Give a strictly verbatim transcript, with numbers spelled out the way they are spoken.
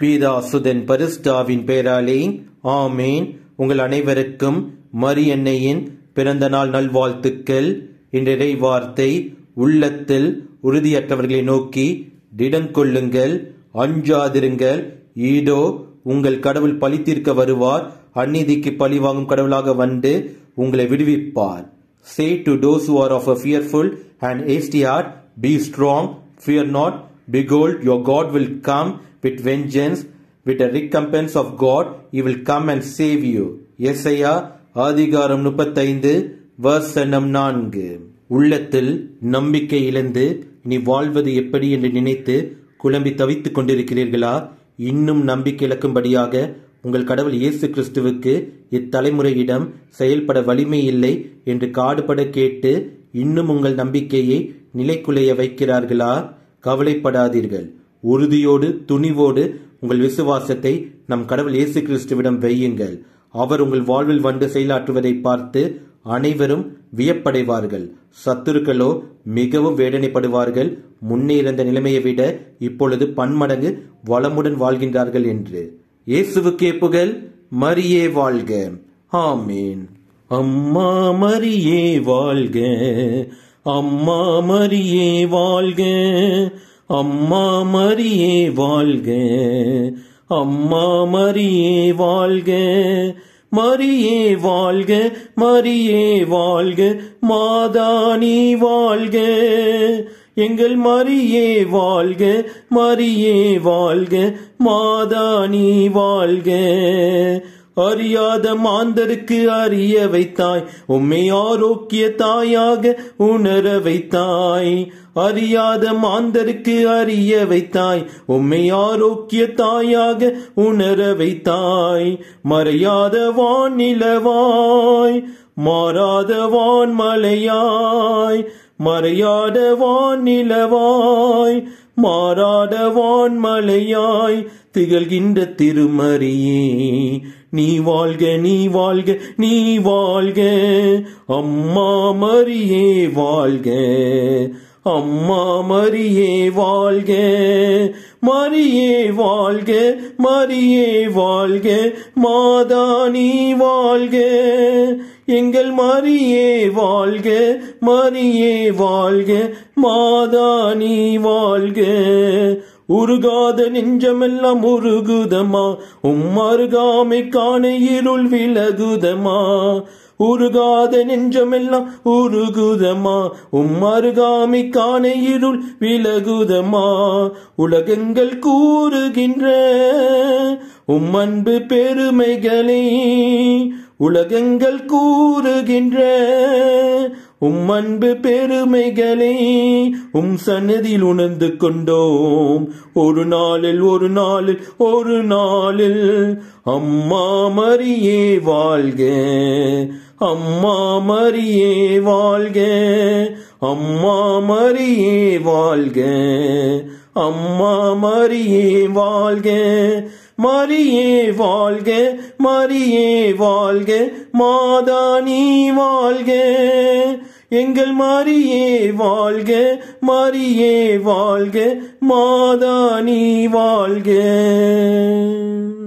பீதா சுதன் பரிசுத்தாவின் பெயராலே ஆமேன். உங்கள் அனைவருக்கும் மரியன்னையின் பிறந்த நாள் நல்வாழ்த்துக்கள். இன்றைய வார்த்தை, உள்ளத்தில் உறுதியற்றவர்களை நோக்கி திடங்கொள்ளுங்கள், அஞ்சாதிருங்கள், ஈதோ உங்கள் கடவுள் பழி தீர்க்க வருவார், அநீதிக்கு பழி வாங்கும் கடவுளாக வந்து உங்களை விடுவிப்பார். Say to those who are of a fearful and hasty heart, be strong, fear not, behold your God will come with vengeance, with a recompense of God, he will come and save you. Isaiah அதிகாரம் முப்பத்தைந்து வசனம் நான்கு. உள்ளத்தில் நம்பிக்கை இழந்து இனி வாழ்வது எப்படி என்று நினைத்து குழம்பி தவித்துக் கொண்டிருக்கிறீர்களா? இன்னும் நம்பிக்கை இழக்கும்படியாக உங்கள் கடவுள் இயேசு கிறிஸ்துவுக்கு இத்தலைமுறையிடம் செயல்பட வலிமை இல்லை என்று காடுபட கேட்டு இன்னும் உங்கள் நம்பிக்கையை நிலைக்குலைய வைக்கிறார்களா? கவலைப்படாதீர்கள். உறுதியோடு துணிவோடு உங்கள் விசுவாசத்தை நம் கடவுள் இயேசு கிறிஸ்துவிடம் வையுங்கள். அவர் உங்கள் வாழ்வில் வந்து செயலாற்றுவதை பார்த்து அனைவரும் வியப்படைவார்கள். சத்துருக்களோ மிகவும் வேதனைப்படுவார்கள். முன்னே இருந்த நிலைமையை விட இப்பொழுது பன்மடங்கு வளமுடன் வாழ்கின்றார்கள் என்று. இயேசுவுக்கே புகழ். மரியே வாழ்க. ஆமீன். அம்மா மரியே வாழ்க, அம்மா மரியே வாழ்க, அம்மா மரியே வாழ்க, அம்மா மரியே வாழ்க, மரியே வாழ்க, மரியே வாழ்க, மாதானி வாழ்க, எங்கள் மரியே வாழ்க, மரியே வாழ்க, மாதானி வாழ்க. அறியாத மாந்தருக்கு அறிய வைத்தாய், உம்மை ஆரோக்கிய தாயாக உணர வைத்தாய். அறியாத மாந்தருக்கு அறிய வைத்தாய், உம்மை ஆரோக்கிய தாயாக உணர வைத்தாய். மறையாத வானிலவாய், மாறாத வான்மலையாய், மறையாத வானிலவாய், மாறாத வான்மலையாய் திகழ்கின்ற திருமரியே, நீ வாழ்க, நீ வாழ்க, நீ வாழ்க. அம்மா மரியே வாழ்க, அம்மா மரியே வாழ்க, மரியே வாழ்க, மரியே வாழ்க, மாதானி வாழ்க, எங்கள் மரியே வாழ்க, மரியே வாழ்க, மாதானி வாழ்க. உருகாத நெஞ்சமெல்லாம் உருகுதமா, உம் அருகாமை காண இருள் விலகுதமா. உருகாத நெஞ்சமெல்லாம் உருகுதமா, உம் அருகாமை காண இருள் விலகுதமா. உலகங்கள் கூறுகின்ற உம் அன்பு பெருமைகளை, உலகங்கள் கூறுகின்ற உம் அன்பு பெருமைகளை உம் சன்னதியில் உணர்ந்து கொண்டோம். ஒரு நாளில் ஒரு நாளில் ஒரு நாளில் அம்மா மரியே வாழ்க, அம்மா மரியே வாழ்க, அம்மா மரியே வாழ்க, அம்மா மரியே வாழ்க, மரியே வாழ்க, மரியே வாழ்க, மாதானி வாழ்க, எங்கள் மரியே வாழ்க, மரியே வாழ்க, மாதானி வாழ்க.